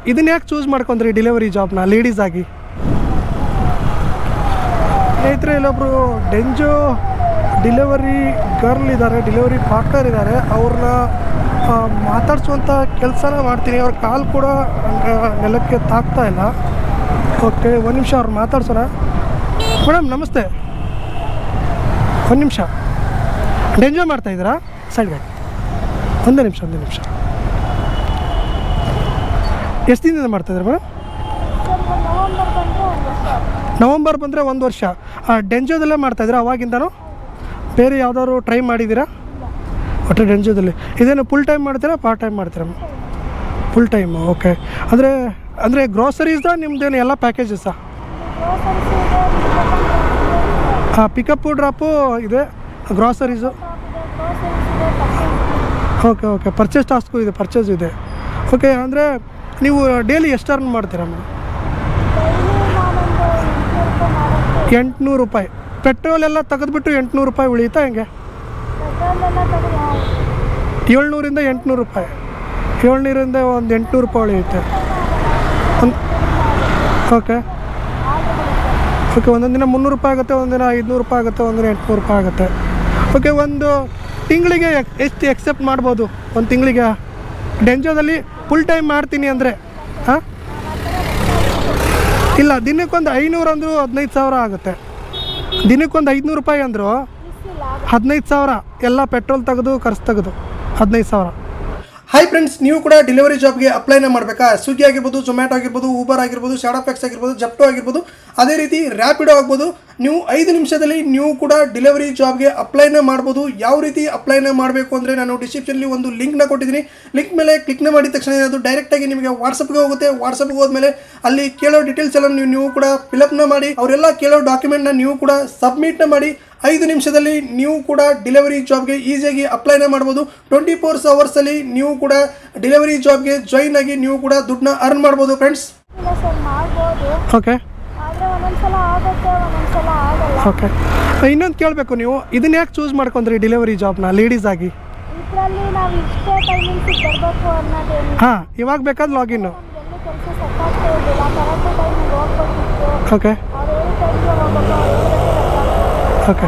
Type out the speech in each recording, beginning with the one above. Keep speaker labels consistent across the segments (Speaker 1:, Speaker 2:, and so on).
Speaker 1: ಇದನ್ನ ಯಾಕೆ ಚೂಸ್ ಮಾಡ್ಕೊಂಡ್ರಿ ಡೆಲಿವರಿ ಜಾಬ್ನ ಲೇಡೀಸ್ ಆಗಿ? ಸ್ನೇಹಿತರೆ, ಇಲ್ಲೊಬ್ಬರು ಡೆಂಜೋ ಡೆಲಿವರಿ ಗರ್ಲ್ ಇದ್ದಾರೆ, ಡೆಲಿವರಿ ಪಾರ್ಟ್ನರ್ ಇದ್ದಾರೆ. ಅವ್ರನ್ನ ಮಾತಾಡ್ಸುವಂಥ ಕೆಲಸನ ಮಾಡ್ತೀನಿ. ಅವ್ರ ಕಾಲ್ ಕೂಡ ನೆಲಕ್ಕೆ ತಾಗ್ತಾ ಇಲ್ಲ. ಓಕೆ, ಒಂದು ನಿಮಿಷ ಅವ್ರು ಮಾತಾಡ್ಸೋಣ. ಮೇಡಮ್ ನಮಸ್ತೆ, ಒಂದು ನಿಮಿಷ. ಡೆಂಜೋ ಮಾಡ್ತಾಯಿದ್ದೀರಾ? ಸೈಡ್ಗೆ ಒಂದೇ ನಿಮಿಷ. ಎಷ್ಟು ದಿನದಿಂದ ಮಾಡ್ತಾಯಿದ್ದೀರಾ ಮೇಡಮ್? ನವಂಬರ್ ಬಂದರೆ 1 ವರ್ಷ. ಡೆಂಜೋದಲ್ಲೇ ಮಾಡ್ತಾಯಿದ್ದೀರಾ ಅವಾಗಿಂದನೂ? ಬೇರೆ ಯಾವುದಾದ್ರು ಟ್ರೈ ಮಾಡಿದ್ದೀರಾ? ಒಟ್ಟು ಡೆಂಜೋದಲ್ಲಿ. ಇದೇನು ಫುಲ್ ಟೈಮ್ ಮಾಡ್ತೀರಾ, ಪಾರ್ಟ್ ಟೈಮ್ ಮಾಡ್ತೀರಾ? Full time. ಓಕೆ. ಅಂದರೆ ಗ್ರೋಸರೀಸ್ದ ನಿಮ್ದೇನು ಎಲ್ಲ ಪ್ಯಾಕೇಜಸ್ಸಾ? ಪಿಕಪ್ಪು ಡ್ರಾಪು ಇದೆ, ಗ್ರೋಸರೀಸು. ಓಕೆ. ಪರ್ಚೇಸ್ ಟಾಸ್ಕು ಇದೆ, ಪರ್ಚೇಸ್ ಇದೆ. ಓಕೆ, ಅಂದರೆ ನೀವು ಡೈಲಿ ಎಷ್ಟು ಅರ್ನ್ ಮಾಡ್ತೀರಾ ಮೇಡಮ್? 800 ರೂಪಾಯಿ. ಪೆಟ್ರೋಲ್ ಎಲ್ಲ ತೆಗೆದುಬಿಟ್ಟು 800 ರೂಪಾಯಿ ಉಳಿಯುತ್ತಾ ಹೆಂಗೆ? 700ರಿಂದ 800 ರೂಪಾಯಿ. 700ರಿಂದ ಒಂದು 800 ರೂಪಾಯಿ ಉಳಿಯುತ್ತೆ. ಓಕೆ, ಒಂದೊಂದು ದಿನ 300 ರೂಪಾಯಿ ಆಗುತ್ತೆ, ಒಂದಿನ 500 ರೂಪಾಯಿ ಆಗುತ್ತೆ, ಒಂದಿನ 800 ರೂಪಾಯಿ ಆಗುತ್ತೆ. ಓಕೆ, ಒಂದು ತಿಂಗಳಿಗೆ ಎಷ್ಟು ಎಕ್ಸೆಪ್ಟ್ ಮಾಡ್ಬೋದು? ಒಂದು ತಿಂಗಳಿಗೆ ಡೆಂಜೋದಲ್ಲಿ ಫುಲ್ ಟೈಮ್ ಮಾಡ್ತೀನಿ ಅಂದರೆ? ಹಾಂ, ಇಲ್ಲ, ದಿನಕ್ಕೊಂದು 500 ಅಂದರೂ 15,000 ಆಗುತ್ತೆ. ದಿನಕ್ಕೊಂದು 500 ರೂಪಾಯಿ ಅಂದರು 15,000, ಎಲ್ಲ ಪೆಟ್ರೋಲ್ ತೆಗೆದು ಖರ್ಚು ತೆಗೆದು 15,000. ಹಾಯ್ ಫ್ರೆಂಡ್ಸ್, ನೀವು ಕೂಡ ಡೆಲಿವರಿ ಜಾಬ್ಗೆ ಅಪ್ಲೈನ ಮಾಡಬೇಕಾ? ಸ್ವಿಗ್ಗಿ ಆಗಿರ್ಬೋದು, ಝೊಮ್ಯಾಟೊ ಆಗಿರ್ಬೋದು, ಊಬರ್ ಆಗಿರ್ಬೋದು, ಶಾಡೋಫ್ಯಾಕ್ಸ್ ಆಗಿರ್ಬೋದು, ಜೆಪ್ಟೋ ಆಗಿರ್ಬೋದು, ಅದೇ ರೀತಿ ರ್ಯಾಪಿಡೋ ಆಗ್ಬೋದು. ನೀವು 5 ನಿಮಿಷದಲ್ಲಿ ನೀವು ಕೂಡ ಡೆಲಿವರಿ ಜಾಬ್ಗೆ ಅಪ್ಲೈನ ಮಾಡ್ಬೋದು. ಯಾವ ರೀತಿ ಅಪ್ಲೈನ ಮಾಡಬೇಕು ಅಂದರೆ ನಾನು ಡಿಸ್ಕ್ರಿಪ್ಷನಲ್ಲಿ ಒಂದು ಲಿಂಕ್ನ ಕೊಟ್ಟಿದ್ದೀನಿ. ಲಿಂಕ್ ಮೇಲೆ ಕ್ಲಿಕ್ನ ಮಾಡಿದ ತಕ್ಷಣ ಅದು ಡೈರೆಕ್ಟಾಗಿ ನಿಮಗೆ ವಾಟ್ಸಪ್ಗೆ ಹೋಗುತ್ತೆ. ವಾಟ್ಸಪ್ಗೆ ಹೋದ್ಮೇಲೆ ಅಲ್ಲಿ ಕೇಳೋ ಡೀಟೇಲ್ಸ್ ಎಲ್ಲ ನೀವು ಕೂಡ ಫಿಲಪ್ನ ಮಾಡಿ, ಅವರೆಲ್ಲ ಕೇಳೋ ಡಾಕ್ಯುಮೆಂಟ್ನ ನೀವು ಕೂಡ ಸಬ್ಮಿಟ್ನ ಮಾಡಿ 5 ನಿಮಿಷದಲ್ಲಿ ನೀವು ಕೂಡ ಡೆಲಿವರಿ ಜಾಬ್ಗೆ ಈಸಿಯಾಗಿ ಅಪ್ಲೈನ ಮಾಡ್ಬೋದು. 24 ಅವರ್ಸಲ್ಲಿ ನೀವು ಕೂಡ ಡೆಲಿವರಿ ಜಾಬ್ಗೆ ಜಾಯಿನ್ ಆಗಿ ನೀವು ಕೂಡ ದುಡ್ಡನ್ನ ಅರ್ನ್ ಮಾಡ್ಬೋದು ಫ್ರೆಂಡ್ಸ್. Okay, okay. ಇನ್ನೊಂದು ಕೇಳಬೇಕು, ನೀವು ಇದನ್ನ ಯಾಕೆ ಚೂಸ್ ಮಾಡ್ಕೊಂಡ್ರಿ ಡೆಲಿವರಿ ಜಾಬ್ನ ಲೇಡೀಸ್ ಆಗಿ? ಹಾಂ, ಇವಾಗ ಬೇಕಾದ್ರೆ login. Okay, okay,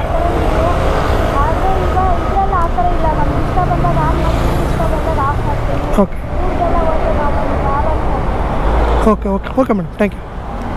Speaker 1: okay. Okay madam, thank you.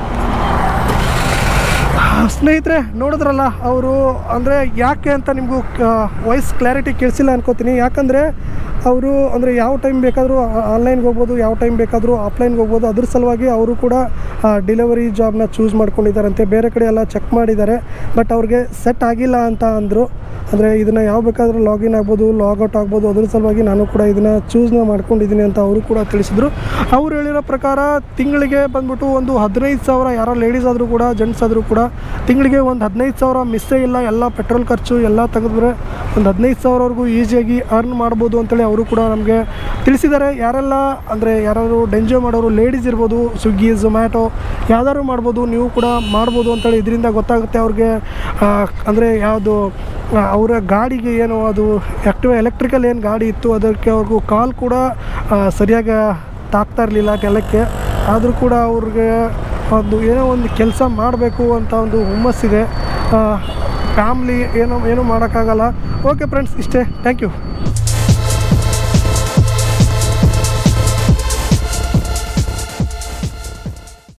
Speaker 1: ಸ್ನೇಹಿತರೆ, ನೋಡಿದ್ರಲ್ಲ, ಅವರು ಅಂದರೆ ಯಾಕೆ ಅಂತ ನಿಮಗೂ ವಾಯ್ಸ್ ಕ್ಲಾರಿಟಿ ಕೇಳಿಸಿಲ್ಲ ಅನ್ಕೋತೀನಿ. ಯಾಕಂದರೆ ಅವರು ಅಂದರೆ ಯಾವ ಟೈಮ್ ಬೇಕಾದರೂ ಆನ್ಲೈನ್ಗೆ ಹೋಗ್ಬೋದು, ಯಾವ ಟೈಮ್ ಬೇಕಾದರೂ ಆಫ್ಲೈನ್ಗೆ ಹೋಗ್ಬೋದು. ಅದ್ರ ಸಲುವಾಗಿ ಅವರು ಕೂಡ ಡೆಲಿವರಿ ಜಾಬ್ನ ಚೂಸ್ ಮಾಡ್ಕೊಂಡಿದ್ದಾರಂತೆ. ಬೇರೆ ಕಡೆ ಎಲ್ಲ ಚೆಕ್ ಮಾಡಿದ್ದಾರೆ, ಬಟ್ ಅವ್ರಿಗೆ ಸೆಟ್ ಆಗಿಲ್ಲ ಅಂತ ಅಂದರು. ಅಂದರೆ ಇದನ್ನು ಯಾವ ಬೇಕಾದರೂ ಲಾಗಿನ್ ಆಗ್ಬೋದು, ಲಾಗೌಟ್ ಆಗ್ಬೋದು. ಅದ್ರ ಸಲುವಾಗಿ ನಾನು ಕೂಡ ಇದನ್ನು ಚೂಸ್ನ ಮಾಡ್ಕೊಂಡಿದ್ದೀನಿ ಅಂತ ಅವರು ಕೂಡ ತಿಳಿಸಿದ್ರು. ಅವ್ರು ಹೇಳಿರೋ ಪ್ರಕಾರ ತಿಂಗಳಿಗೆ ಬಂದ್ಬಿಟ್ಟು ಒಂದು 15,000, ಯಾರೋ ಲೇಡೀಸ್ ಆದರೂ ಕೂಡ ಜೆಂಟ್ಸ್ ಆದರೂ ಕೂಡ ತಿಂಗಳಿಗೆ ಒಂದು 15,000 ಮಿಸ್ಸೇ ಇಲ್ಲ. ಎಲ್ಲ ಪೆಟ್ರೋಲ್ ಖರ್ಚು ಎಲ್ಲ ತೆಗೆದ್ರೆ ಒಂದು 15,000ವರೆಗೂ ಈಸಿಯಾಗಿ ಅರ್ನ್ ಮಾಡ್ಬೋದು ಅಂತೇಳಿ ಅವರು ಕೂಡ ನಮಗೆ ತಿಳಿಸಿದ್ದಾರೆ. ಯಾರೆಲ್ಲ ಅಂದರೆ ಯಾರಾದರೂ ಡೆಂಜೋ ಮಾಡೋರು ಲೇಡೀಸ್ ಇರ್ಬೋದು, ಸ್ವಿಗ್ಗಿ, ಝೊಮ್ಯಾಟೊ ಯಾವ್ದಾದ್ರು ಮಾಡ್ಬೋದು, ನೀವು ಕೂಡ ಮಾಡ್ಬೋದು ಅಂತೇಳಿ ಇದರಿಂದ ಗೊತ್ತಾಗುತ್ತೆ ಅವ್ರಿಗೆ. ಅಂದರೆ ಯಾವುದು ಅವರ ಗಾಡಿಗೆ ಏನು ಅದು ಆ್ಯಕ್ಟಿವ್ ಎಲೆಕ್ಟ್ರಿಕಲ್ ಏನು ಗಾಡಿ ಇತ್ತು, ಅದಕ್ಕೆ ಅವ್ರಿಗೂ ಕಾಲ್ ಕೂಡ ಸರಿಯಾಗಿ ತಾಗ್ತಾ ಇರಲಿಲ್ಲ ನೆಲಕ್ಕೆ. ಆದರೂ ಕೂಡ ಅವ್ರಿಗೆ ಏನೋ ಒಂದು ಕೆಲಸ ಮಾಡಬೇಕು ಅಂತ ಒಂದು ಹುಮ್ಮಸ್ಸಿದೆ. ಫ್ಯಾಮ್ಲಿ ಏನೂ ಮಾಡೋಕ್ಕಾಗಲ್ಲ. ಓಕೆ ಫ್ರೆಂಡ್ಸ್, ಇಷ್ಟೇ. Thank you.